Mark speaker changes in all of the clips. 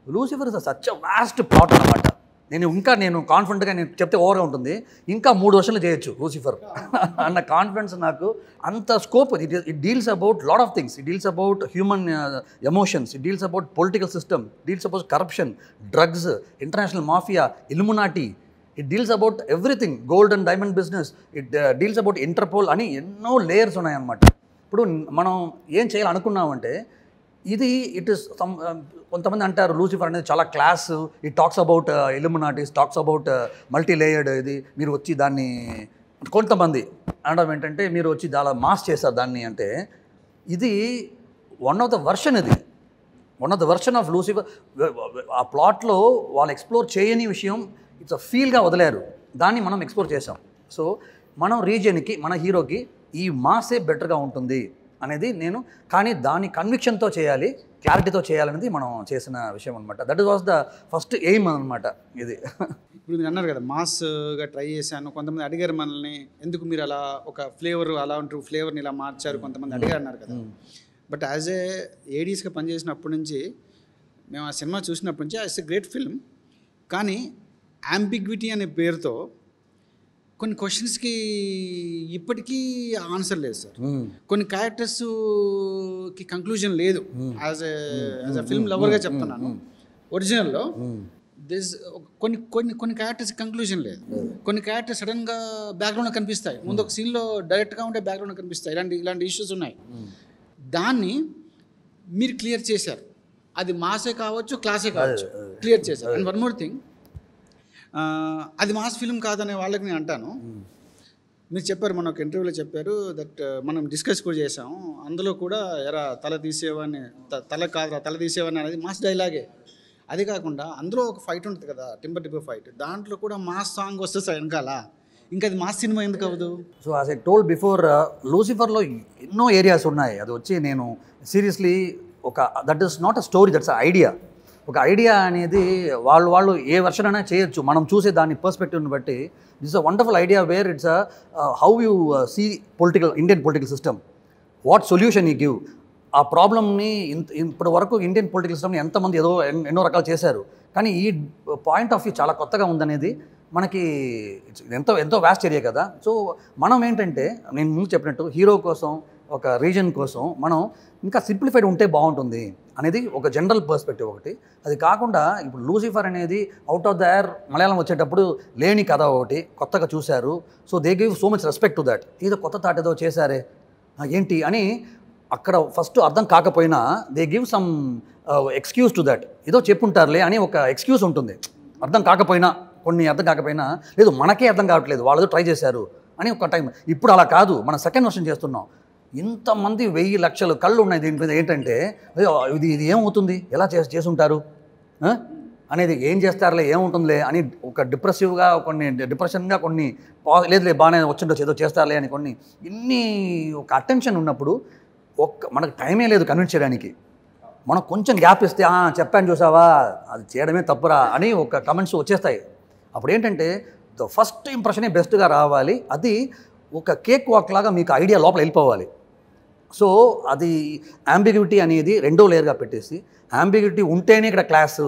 Speaker 1: Lucifer is such vast plot అనమాట. నేను కాన్ఫిడెంట్గా నేను చెప్తే ఓవర్గా ఉంటుంది, ఇంకా 3 వర్షాలు చేయొచ్చు లూసిఫర్ అన్న కాన్ఫిడెన్స్ నాకు. అంత scope. It deals about lot of things. It deals about human emotions, it deals about political system, deals about corruption, drugs, international mafia, Illuminati. It deals about everything, gold and diamond business. It deals about Interpol అని ఎన్నో layers ఉన్నాయన్నమాట. ఇప్పుడు మనం ఏం చేయాలనుకున్నామంటే ఇది it is కొంతమంది అంటారు Lucifer అనేది చాలా class, it talks about Illuminatis, talks about multi layered. ఇది మీరు వచ్చి దాన్ని కొంతమంది అనడం ఏంటంటే మీరు వచ్చి చాలా మాస్ చేస్తారు దాన్ని అంటే, ఇది వన్ ఆఫ్ ద వర్షన్. ఇది one of the version of Lucifer. ఆ ప్లాట్లో వాళ్ళు ఎక్స్ప్లోర్ చేయని విషయం ఇట్స్ అ ఫీల్గా వదిలేరు, దాన్ని మనం ఎక్స్ప్లోర్ చేసాం. సో మనం రీజియన్కి, మన హీరోకి ఈ మాసే బెటర్గా ఉంటుంది అనేది నేను, కానీ దాని కన్విక్షన్తో చేయాలి, క్లారిటీతో చేయాలనేది మనం చేసిన విషయం అనమాట. That was the first aim అనమాట ఇది.
Speaker 2: ఇప్పుడు మీరు అన్నారు కదా మాస్గా ట్రై చేశాను, కొంతమంది అడిగారు మనల్ని ఎందుకు మీరు అలా ఒక ఫ్లేవర్ అలా ఉంటారు, ఫ్లేవర్ని ఇలా మార్చారు కొంతమంది అడిగారు అన్నారు కదా. బట్ యాజ్ ఏ ఏడీస్గా పనిచేసినప్పటి నుంచి మేము ఆ సినిమా చూసినప్పటి నుంచి ఇట్స్ ఎ గ్రేట్ ఫిల్మ్, కానీ అంబిగ్విటీ అనే పేరుతో కొన్ని క్వశ్చన్స్కి ఇప్పటికీ ఆన్సర్ లేదు సార్. కొన్ని క్యారెక్టర్స్కి కంక్లూజన్ లేదు. యాజ్ ఎ ఫిల్మ్ లవర్గా చెప్తున్నాను, ఒరిజినల్లో దిస్ కొన్ని క్యారెక్టర్స్ కంక్లూజన్ లేదు. కొన్ని క్యారెక్టర్స్ సడన్గా బ్యాక్గ్రౌండ్లో కనిపిస్తాయి, ముందు ఒక సీన్లో డైరెక్ట్గా ఉంటే బ్యాక్గ్రౌండ్లో కనిపిస్తాయి. ఇలాంటి ఇష్యూస్ ఉన్నాయి. దాన్ని మీరు క్లియర్ చేశారు. అది మాసే కావచ్చు, క్లాసే కావచ్చు, క్లియర్ చేశారు. అండ్ వన్ మోర్ థింగ్, అది మాస్ ఫిల్మ్ కాదనే వాళ్ళకి నేను అంటాను. మీరు చెప్పారు, మన ఒక ఇంటర్వ్యూలో చెప్పారు దట్ మనం డిస్కస్ కూడా చేసాము, అందులో కూడా ఎరా తల తీసేవాడిని, తల తీసేవాడిని అనేది మాస్ డైలాగే. అది కాకుండా అందులో ఒక ఫైట్ ఉంటుంది కదా, టింబర్ ఫైట్, దాంట్లో కూడా మాస్ సాంగ్ వస్తే వెనకాల, ఇంకా అది మాస్ సినిమా ఎందుకు అవ్వదు?
Speaker 1: So as I told before, లూసిఫర్లో ఎన్నో ఏరియాస్ ఉన్నాయి. అది వచ్చి నేను seriously that is not a story, that's a idea. ఒక ఐడియా అనేది వాళ్ళు ఏ వర్షన్ అయినా చేయొచ్చు, మనం చూసే దాని పర్స్పెక్టివ్ని బట్టి. This a wonderful idea where it's how you see Indian political system, what solution you give. ఆ ప్రాబ్లమ్ని ఇప్పటి వరకు ఇండియన్ పొలిటికల్ సిస్టమ్ని ఎంతమంది ఎన్నో రకాలు చేశారు, కానీ ఈ పాయింట్ ఆఫ్ వ్యూ చాలా కొత్తగా ఉందనేది మనకి ఎంతో వ్యాస్ట్ ఏరియా కదా. సో మనం ఏంటంటే, నేను ముందు చెప్పినట్టు హీరో కోసం, ఒక రీజన్ కోసం మనం ఇంకా సింప్లిఫైడ్ ఉంటే బాగుంటుంది అనేది ఒక జనరల్ పర్స్పెక్టివ్ ఒకటి. అది కాకుండా ఇప్పుడు లూసిఫర్ అనేది out of the air Malayalam వచ్చేటప్పుడు లేని కథ ఒకటి కొత్తగా చూశారు. So they give so much respect to that. ఏదో కొత్త థాట్ ఏదో చేశారే ఏంటి అని అక్కడ ఫస్ట్ అర్థం కాకపోయినా they give some excuse to that. ఏదో చెప్పుంటారులే అని ఒక ఎక్స్క్యూజ్ ఉంటుంది. అర్థం కాకపోయినా, కొన్ని అర్థం కాకపోయినా, లేదు మనకే అర్థం కావట్లేదు, వాళ్ళు ట్రై చేశారు అని ఒక టైం. ఇప్పుడు అలా కాదు, మనం సెకండ్ వర్షన్ చేస్తున్నాం. ఇంతమంది 1000 లక్షల కళ్ళు ఉన్నాయి దీని మీద. ఏంటంటే ఇది ఏమవుతుంది, ఎలా చేసుంటారు అనేది, ఏం చేస్తారులే, ఏముంటుందిలే అని ఒక డిప్రెషన్గా కొన్ని లేదులే బాగానే వచ్చిండొచ్చు, ఏదో చేస్తారులే అని కొన్ని ఇన్ని ఒక అటెన్షన్ ఉన్నప్పుడు మనకు టైమే లేదు కన్విన్స్ చేయడానికి. మనం కొంచెం గ్యాప్ ఇస్తే చెప్పాను చూసావా అది చేయడమే తప్పురా అని ఒక కమెంట్స్ వచ్చేస్తాయి. అప్పుడు ఏంటంటే ద ఫస్ట్ ఇంప్రెషనే బెస్ట్గా రావాలి. అది ఒక కేక్ వాక్ లాగా మీకు ఐడియా లోపల వెళ్ళిపోవాలి. సో అది అంబిగ్విటీ అనేది రెండో లేయర్గా పెట్టేసి, అంబిగ్విటీ ఉంటేనే ఇక్కడ క్లాస్,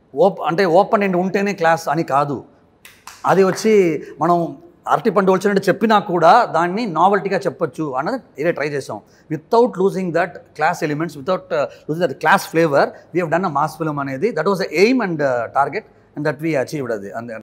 Speaker 1: ఓపెన్ ఎండ్ ఉంటేనే క్లాస్ అని కాదు. అది వచ్చి మనం అరటిపండు వచ్చినట్టు చెప్పినా కూడా దాన్ని నావల్టీగా చెప్పొచ్చు అన్నది ఇదే ట్రై చేసాం. Without losing that class elements, without losing that class flavour, we have done a mass film అనేది. That was the aim and target, and that we achieved అది.